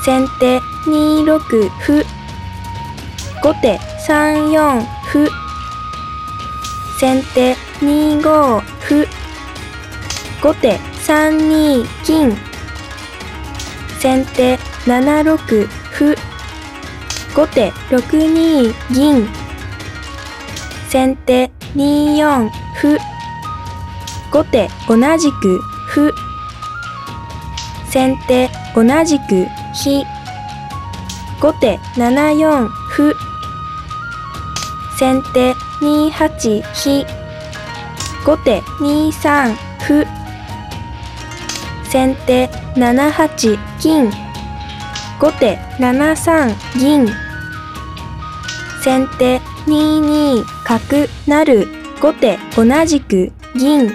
先手2六歩。後手3四歩。先手2五歩。後手3二金。先手7六歩。後手6二銀。先手2四歩。後手同じく歩。先手同じく飛。後手7四歩。先手2八飛。後手2三歩。先手7八金。後手7三銀。先手2二角成。後手同じく銀。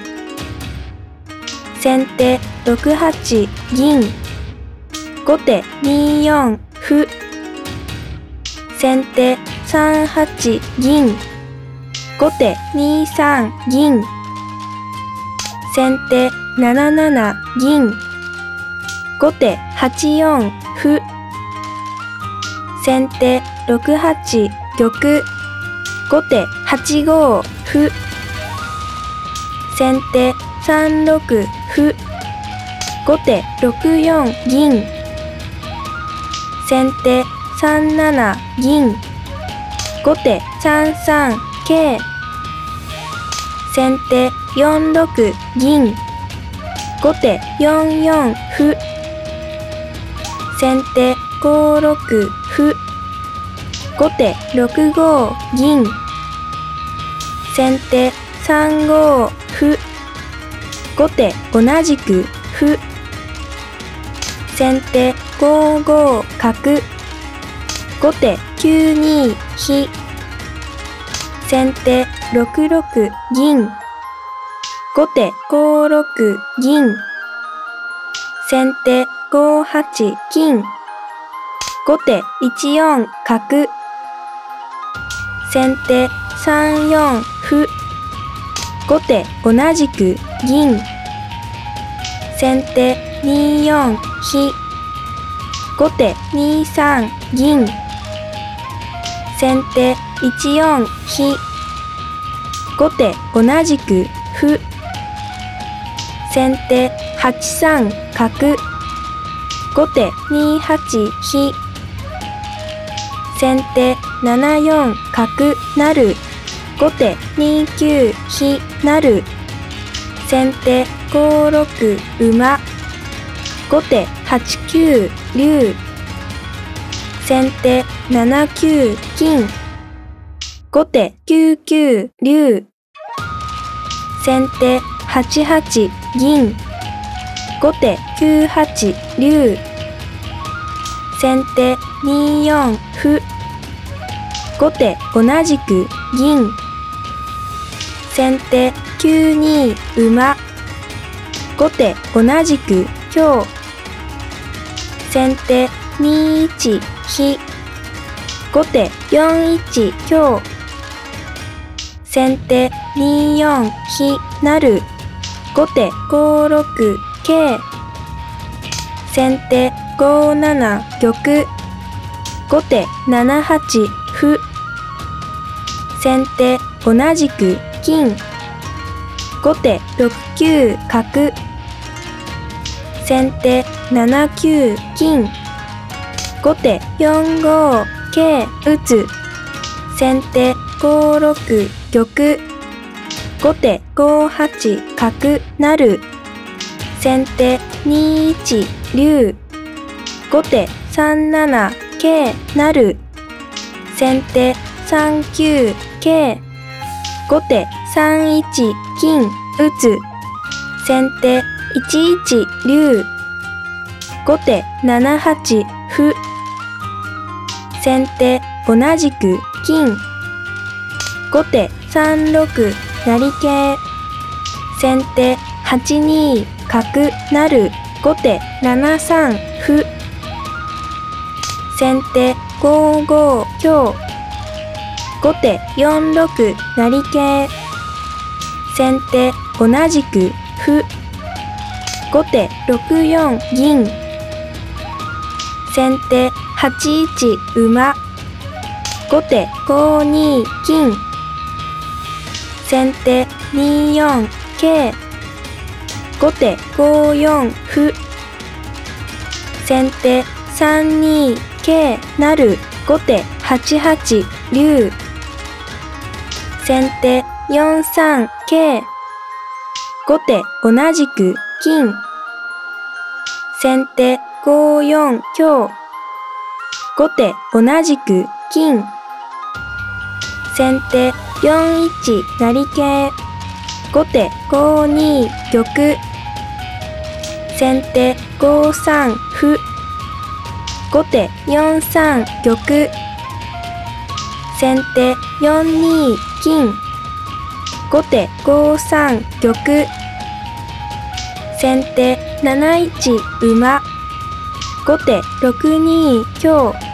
先手6八銀。後手2四歩。先手3八銀。後手2三銀。先手7七銀。後手8四歩。先手6八玉。後手8五歩。先手3六歩。後手6四銀。先手3七銀。後手3三桂。先手4六銀。後手4四歩。先手5六歩。後手6五銀。先手3五歩。後手同じく歩。先手5五角。後手9二飛。先手6六銀。後手5六銀。先手5八金。後手1四角。先手3四歩。後手同じく銀。先手2四飛。後手2三銀。先手1四飛。後手同じく歩。先手8三角。後手2八飛。先手7四角成。後手2九飛成。先手5六馬。後手8九竜。先手7九金。後手9九竜。先手8八銀。後手9八竜。先手2四歩。後手同じく銀。先手9二馬。後手同じく香。先手2一飛。後手4一香。先手2四飛成。後手5六桂。先手5七玉。後手7八歩。先手同じく金。後手6九角。先手7九金。後手4五桂打つ。先手5六玉。後手5八角成。先手2一竜。後手3七桂成。先手3九桂。後手3一金打つ。先手1一竜。後手7八歩。先手同じく金。後手3六成桂。先手8二角成。後手7三歩。先手5五香。後手4六成桂。先手同じく歩。後手6四銀。 先手8一馬、後手5二金、先手2四桂、後手5四歩、先手3二桂成、後手8八竜、先手4三桂、後手同じく金、先手5四香、後手同じく金、先手4一成桂、後手5二玉、先手5三歩、後手4三玉、先手4二金、後手5三玉、先手7一馬、後手6二香、